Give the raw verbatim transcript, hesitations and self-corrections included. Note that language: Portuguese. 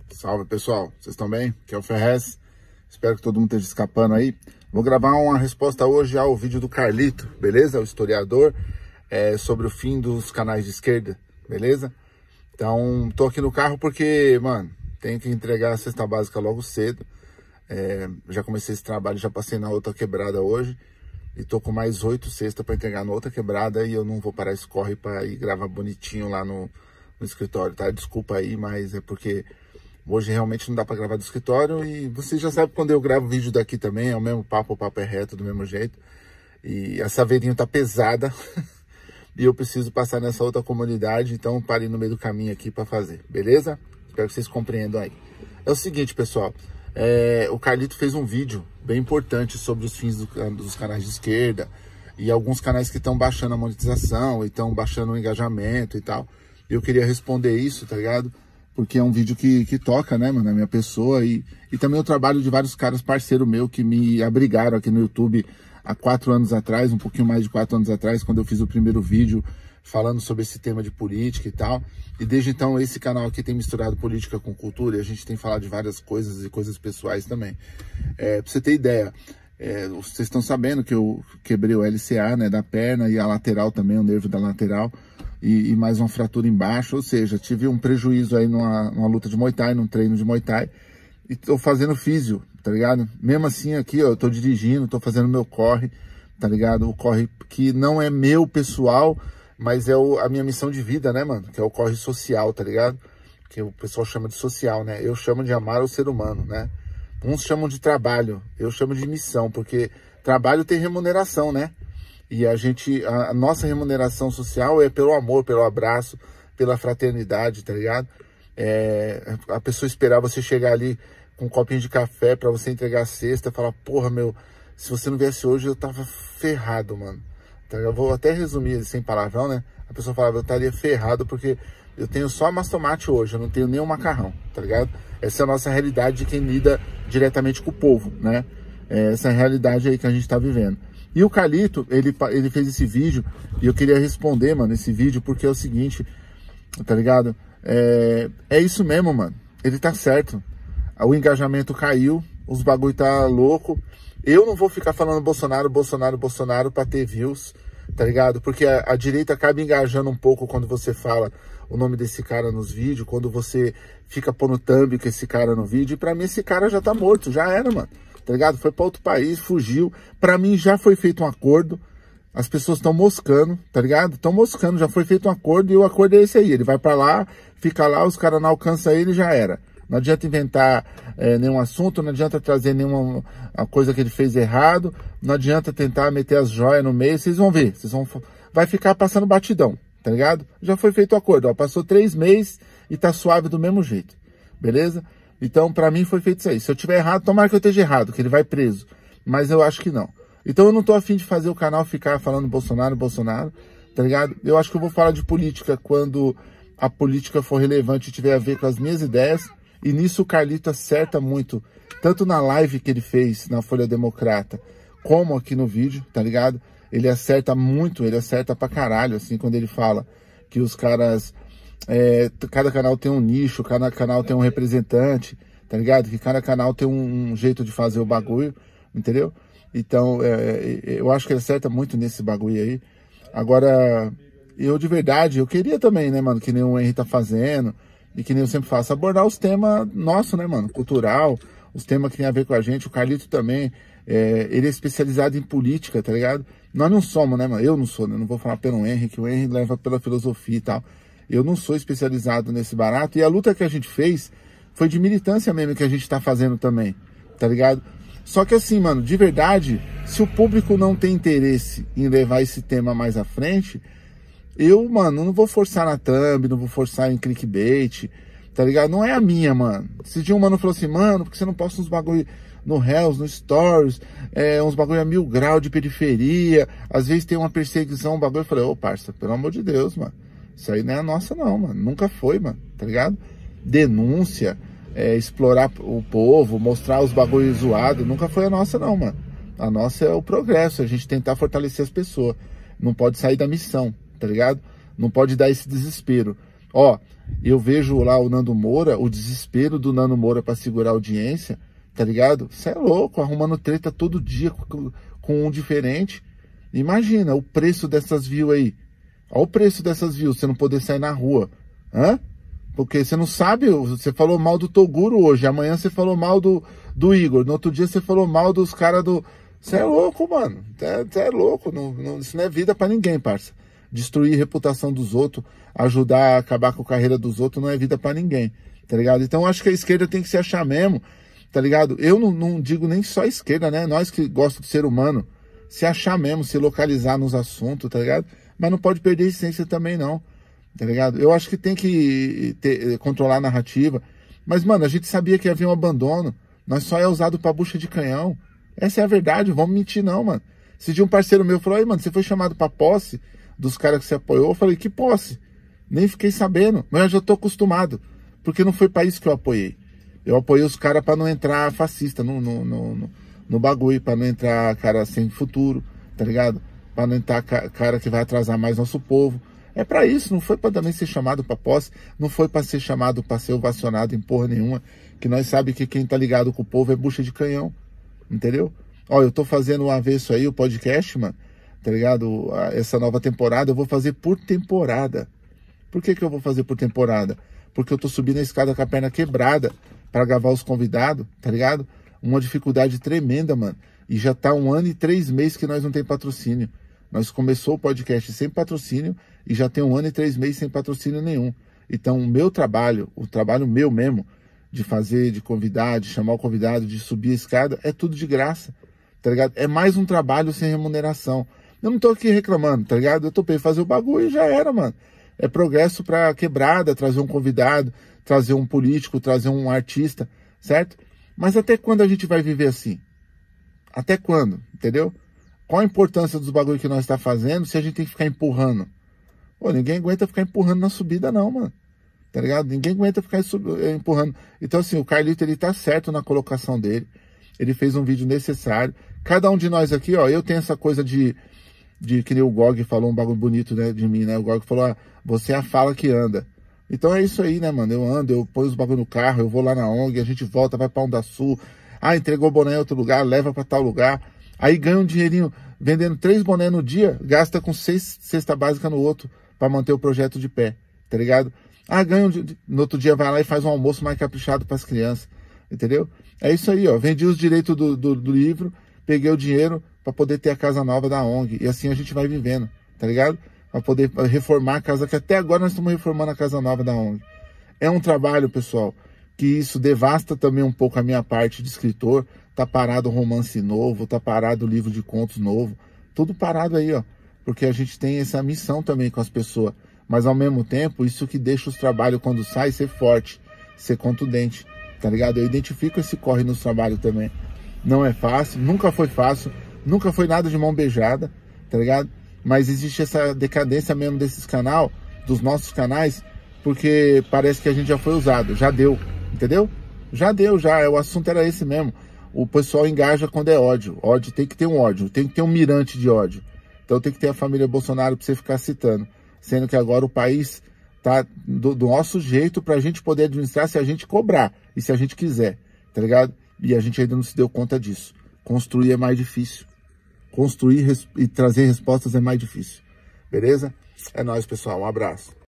Salve, pessoal, vocês estão bem? Aqui é o Ferrez, espero que todo mundo esteja escapando aí. Vou gravar uma resposta hoje ao vídeo do Carlito, beleza? O historiador, é, sobre o fim dos canais de esquerda, beleza? Então, tô aqui no carro porque, mano, tenho que entregar a cesta básica logo cedo. É, já comecei esse trabalho, já passei na outra quebrada hoje. E tô com mais oito cestas para entregar na outra quebrada e eu não vou parar esse corre para ir gravar bonitinho lá no, no escritório, tá? Desculpa aí, mas é porque hoje realmente não dá para gravar do escritório e você já sabe quando eu gravo vídeo daqui também, é o mesmo papo, o papo é reto, do mesmo jeito. E a saveirinha tá pesada e eu preciso passar nessa outra comunidade, então parei no meio do caminho aqui para fazer, beleza? Espero que vocês compreendam aí. É o seguinte, pessoal. É, o Carlito fez um vídeo bem importante sobre os fins do, dos canais de esquerda e alguns canais que estão baixando a monetização e estão baixando o engajamento e tal. Eu queria responder isso, tá ligado? Porque é um vídeo que, que toca, né, mano, na minha pessoa e, e também o trabalho de vários caras parceiro meu que me abrigaram aqui no YouTube há quatro anos atrás, um pouquinho mais de quatro anos atrás, quando eu fiz o primeiro vídeo falando sobre esse tema de política e tal. E desde então esse canal aqui tem misturado política com cultura e a gente tem falado de várias coisas e coisas pessoais também. É, pra você ter ideia, é, vocês estão sabendo que eu quebrei o L C A, né, da perna e a lateral também, o nervo da lateral e, e mais uma fratura embaixo, ou seja, tive um prejuízo aí numa, numa luta de Muay Thai, num treino de Muay Thai e tô fazendo físio, tá ligado? Mesmo assim aqui, ó, eu tô dirigindo, tô fazendo meu corre, tá ligado? O corre que não é meu pessoal, mas é o, a minha missão de vida, né, mano? Que é o corre social, tá ligado? Que o pessoal chama de social, né? Eu chamo de amar o ser humano, né? Uns chamam de trabalho, eu chamo de missão, porque trabalho tem remuneração, né? E a gente, a, a nossa remuneração social é pelo amor, pelo abraço, pela fraternidade, tá ligado? É, a pessoa esperar você chegar ali com um copinho de café pra você entregar a cesta, falar, porra, meu, se você não viesse hoje eu tava ferrado, mano. Eu vou até resumir sem palavrão, né? A pessoa falava, eu estaria ferrado porque eu tenho só mastomate hoje, eu não tenho nem um macarrão, tá ligado? Essa é a nossa realidade de quem lida diretamente com o povo, né? É essa realidade aí que a gente tá vivendo. E o Carlito, ele, ele fez esse vídeo e eu queria responder, mano, esse vídeo, porque é o seguinte, tá ligado? É, é isso mesmo, mano. Ele tá certo. O engajamento caiu, os bagulho tá louco. Eu não vou ficar falando Bolsonaro, Bolsonaro, Bolsonaro pra ter views, tá ligado? Porque a, a direita acaba engajando um pouco quando você fala o nome desse cara nos vídeos, quando você fica pondo thumb com esse cara no vídeo. E pra mim esse cara já tá morto, já era, mano, tá ligado? Foi pra outro país, fugiu. Pra mim já foi feito um acordo, as pessoas estão moscando, tá ligado? Estão moscando, já foi feito um acordo e o acordo é esse aí. Ele vai pra lá, fica lá, os caras não alcançam ele e já era. Não adianta inventar é, nenhum assunto, não adianta trazer nenhuma coisa que ele fez errado, não adianta tentar meter as joias no meio, vocês vão ver, vocês vão, vai ficar passando batidão, tá ligado? Já foi feito o acordo, ó, passou três meses e tá suave do mesmo jeito, beleza? Então, pra mim foi feito isso aí. Se eu tiver errado, tomara que eu esteja errado, que ele vai preso, mas eu acho que não. Então eu não tô afim de fazer o canal ficar falando Bolsonaro, Bolsonaro, tá ligado? Eu acho que eu vou falar de política quando a política for relevante e tiver a ver com as minhas ideias. E nisso o Carlito acerta muito, tanto na live que ele fez na Folha Democrata, como aqui no vídeo, tá ligado? Ele acerta muito, ele acerta pra caralho, assim, quando ele fala que os caras, é, cada canal tem um nicho, cada canal tem um representante, tá ligado? Que cada canal tem um, um jeito de fazer o bagulho, entendeu? Então, é, eu acho que ele acerta muito nesse bagulho aí. Agora, eu de verdade, eu queria também, né, mano, que nem o Henry tá fazendo, e que nem eu sempre faço, abordar os temas nossos, né, mano? Cultural, os temas que tem a ver com a gente. O Carlito também, é, ele é especializado em política, tá ligado? Nós não somos, né, mano? Eu não sou, né? Não vou falar pelo Henry, que o Henry leva pela filosofia e tal. Eu não sou especializado nesse barato. E a luta que a gente fez foi de militância mesmo que a gente tá fazendo também, tá ligado? Só que assim, mano, de verdade, se o público não tem interesse em levar esse tema mais à frente, eu, mano, não vou forçar na thumb, não vou forçar em clickbait, tá ligado? Não é a minha, mano. Esse dia um mano falou assim, mano, por que você não posta uns bagulho no Reels, no Stories, é, uns bagulho a mil graus de periferia, às vezes tem uma perseguição, um bagulho. Eu falei, ô, parça, pelo amor de Deus, mano. Isso aí não é a nossa não, mano. Nunca foi, mano, tá ligado? Denúncia, é, explorar o povo, mostrar os bagulhos zoados, nunca foi a nossa não, mano. A nossa é o progresso, a gente tentar fortalecer as pessoas. Não pode sair da missão, tá ligado? Não pode dar esse desespero. Ó, eu vejo lá o Nando Moura, o desespero do Nando Moura para segurar a audiência, tá ligado? Você é louco, arrumando treta todo dia com, com um diferente. Imagina o preço dessas views aí. Olha o preço dessas views, você não poder sair na rua. Hã? Porque você não sabe, você falou mal do Toguro hoje, amanhã você falou mal do, do Igor, no outro dia você falou mal dos caras do... Você é louco, mano. Você é louco, não, não, isso não é vida pra ninguém, parça. Destruir a reputação dos outros, ajudar a acabar com a carreira dos outros, não é vida pra ninguém, tá ligado? Então acho que a esquerda tem que se achar mesmo, tá ligado? Eu não, não digo nem só a esquerda, né? Nós que gostamos do ser humano, se achar mesmo, se localizar nos assuntos, tá ligado? Mas não pode perder a essência também, não. Tá ligado? Eu acho que tem que ter, controlar a narrativa. Mas, mano, a gente sabia que havia um abandono. Nós só é usado pra bucha de canhão. Essa é a verdade, vamos mentir não, mano. Se de um parceiro meu falou, aí, mano, você foi chamado pra posse dos caras que você apoiou? Eu falei, que posse? Nem fiquei sabendo, mas eu já tô acostumado. Porque não foi pra isso que eu apoiei. Eu apoiei os caras pra não entrar fascista no, no, no, no, no bagulho, pra não entrar cara sem futuro, tá ligado? Pra não entrar cara que vai atrasar mais nosso povo. É pra isso, não foi pra também ser chamado pra posse, não foi pra ser chamado pra ser ovacionado em porra nenhuma, que nós sabemos que quem tá ligado com o povo é bucha de canhão, entendeu? Ó, eu tô fazendo o avesso aí, o podcast, mano, tá ligado? Essa nova temporada eu vou fazer por temporada. Por que que eu vou fazer por temporada? Porque eu tô subindo a escada com a perna quebrada pra gravar os convidados, tá ligado? Uma dificuldade tremenda, mano. E já tá um ano e três meses que nós não tem patrocínio. Nós começou o podcast sem patrocínio e já tem um ano e três meses sem patrocínio nenhum. Então, o meu trabalho, o trabalho meu mesmo, de fazer, de convidar, de chamar o convidado, de subir a escada, é tudo de graça, tá ligado? É mais um trabalho sem remuneração. Eu não tô aqui reclamando, tá ligado? Eu topei fazer o bagulho e já era, mano. É progresso pra quebrada, trazer um convidado, trazer um político, trazer um artista, certo? Mas até quando a gente vai viver assim? Até quando, entendeu? Qual a importância dos bagulho que nós está fazendo se a gente tem que ficar empurrando? Pô, ninguém aguenta ficar empurrando na subida não, mano. Tá ligado? Ninguém aguenta ficar empurrando. Então assim, o Carlito, ele tá certo na colocação dele. Ele fez um vídeo necessário. Cada um de nós aqui, ó, eu tenho essa coisa de, de que nem o Gog falou um bagulho bonito, né, de mim, né? O Gog falou, ah, você é a fala que anda. Então é isso aí, né, mano? Eu ando, eu ponho os bagulho no carro, eu vou lá na O N G, a gente volta, vai pra Onda Sul. Ah, entregou o boné em outro lugar, leva pra tal lugar. Aí ganha um dinheirinho vendendo três bonés no dia, gasta com seis cesta básica no outro para manter o projeto de pé, tá ligado? Ah, ganha um, no outro dia vai lá e faz um almoço mais caprichado para as crianças, entendeu? É isso aí, ó. Vendi os direitos do, do, do livro, peguei o dinheiro para poder ter a casa nova da O N G e assim a gente vai vivendo, tá ligado? Para poder reformar a casa, que até agora nós estamos reformando a casa nova da O N G. É um trabalho, pessoal, que isso devasta também um pouco a minha parte de escritor. Tá parado o romance novo, tá parado o livro de contos novo, tudo parado aí, ó. Porque a gente tem essa missão também com as pessoas. Mas ao mesmo tempo, isso que deixa os trabalhos quando sai ser forte, ser contundente, tá ligado? Eu identifico esse corre nos trabalhos também. Não é fácil, nunca foi fácil, nunca foi nada de mão beijada, tá ligado? Mas existe essa decadência mesmo desses canal, dos nossos canais, porque parece que a gente já foi usado, já deu, entendeu? Já deu, já, o assunto era esse mesmo. O pessoal engaja quando é ódio. Ódio tem que ter um ódio, tem que ter um mirante de ódio. Então tem que ter a família Bolsonaro para você ficar citando. Sendo que agora o país tá do, do nosso jeito pra gente poder administrar se a gente cobrar e se a gente quiser, tá ligado? E a gente ainda não se deu conta disso. Construir é mais difícil. Construir e trazer respostas é mais difícil. Beleza? É nóis, pessoal. Um abraço.